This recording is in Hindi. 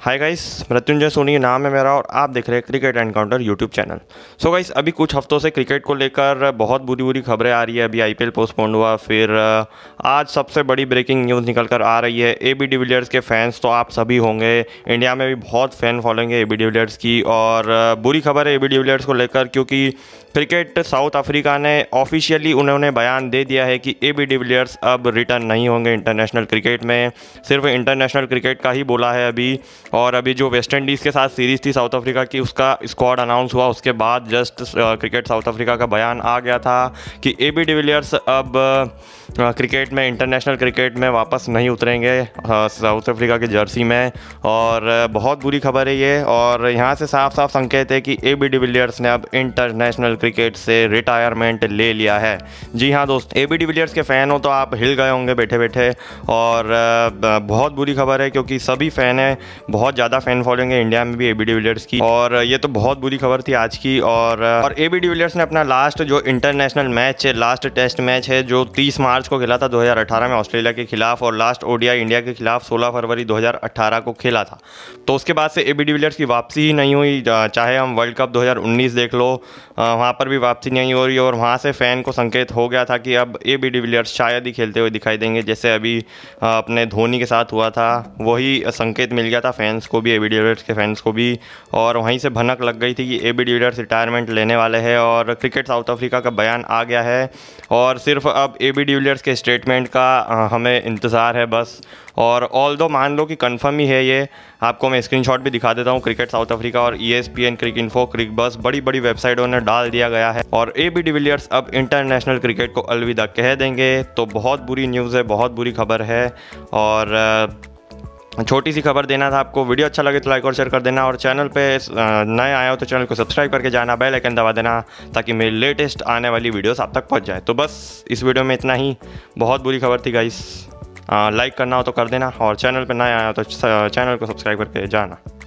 हाय गाइस, मृत्युंजय सोनी नाम है मेरा और आप देख रहे हैं cricket encounter YouTube channel. So guys, अभी कुछ हफ्तों से क्रिकेट को लेकर बहुत बुरी खबरें आ रही है। अभी आईपीएल पोस्टपोन्ड हुआ, फिर आज सबसे बड़ी ब्रेकिंग न्यूज़ निकल कर आ रही है। एबी डिविलियर्स के फैंस तो आप सभी होंगे, इंडिया में भी बहुत फैन फॉलोइंग है एबी डिविलियर्स की। और बुरी खबर है एबी डिविलियर्स को लेकर, क्योंकि क्रिकेट साउथ अफ्रीका ने ऑफिशियली उन्होंने बयान दे दिया है कि एबी डिविलियर्स अब रिटर्न नहीं होंगे इंटरनेशनल क्रिकेट में। सिर्फ इंटरनेशनल क्रिकेट का ही बोला है अभी। और अभी जो वेस्ट इंडीज़ के साथ सीरीज़ थी साउथ अफ्रीका की, उसका स्क्वाड अनाउंस हुआ, उसके बाद जस्ट क्रिकेट साउथ अफ्रीका का बयान आ गया था कि एबी डिविलियर्स अब क्रिकेट में, इंटरनेशनल क्रिकेट में वापस नहीं उतरेंगे साउथ अफ्रीका की जर्सी में। और बहुत बुरी खबर है ये, और यहाँ से साफ साफ संकेत है कि एबी डिविलियर्स ने अब इंटरनेशनल क्रिकेट से रिटायरमेंट ले लिया है। जी हाँ दोस्त, एबी डिविलियर्स के फ़ैन हो तो आप हिल गए होंगे बैठे बैठे। और बहुत बुरी खबर है, क्योंकि सभी फ़ैन हैं, बहुत ज़्यादा फ़ैन फॉलोइंग है इंडिया में भी एबी डिविलियर्स की। और ये तो बहुत बुरी खबर थी आज की। और एबी डिविलियर्स ने अपना लास्ट जो इंटरनेशनल मैच है, लास्ट टेस्ट मैच है, जो 30 मार्च को खेला था 2018 में ऑस्ट्रेलिया के खिलाफ, और लास्ट ओडीआई इंडिया के खिलाफ 16 फरवरी 2018 को खेला था। तो उसके बाद से एबी डिविलियर्स की वापसी ही नहीं हुई। चाहे हम वर्ल्ड कप 2019 देख लो, वहाँ पर भी वापसी नहीं हो रही। और वहाँ से फ़ैन को संकेत हो गया था कि अब एबी डिविलियर्स शायद ही खेलते हुए दिखाई देंगे, जैसे अभी अपने धोनी के साथ हुआ था। वही संकेत मिल गया था फैंस को भी, एबी डिविलियर्स के फैंस को भी। और वहीं से भनक लग गई थी कि एबी डिविलियर्स रिटायरमेंट लेने वाले हैं। और क्रिकेट साउथ अफ्रीका का बयान आ गया है, और सिर्फ अब एबी डिविलियर्स के स्टेटमेंट का हमें इंतज़ार है बस। और ऑल्दो मान लो कि कंफर्म ही है ये, आपको मैं स्क्रीनशॉट भी दिखा देता हूँ। क्रिकेट साउथ अफ्रीका और ESPN, क्रिकइन्फो, क्रिकबज़, बड़ी वैबसाइटों ने डाल दिया गया है। और एबी डिविलियर्स अब इंटरनेशनल क्रिकेट को अलविदा कह देंगे। तो बहुत बुरी न्यूज़ है, बहुत बुरी खबर है। और छोटी सी खबर देना था आपको। वीडियो अच्छा लगे तो लाइक और शेयर कर देना, और चैनल पे नए आए हो तो चैनल को सब्सक्राइब करके जाना, बेल आइकन दबा देना, ताकि मेरी लेटेस्ट आने वाली वीडियोस आप तक पहुंच जाए। तो बस इस वीडियो में इतना ही। बहुत बुरी खबर थी गाइस। लाइक करना हो तो कर देना, और चैनल पे नए आए हो तो चैनल को सब्सक्राइब करके जाना।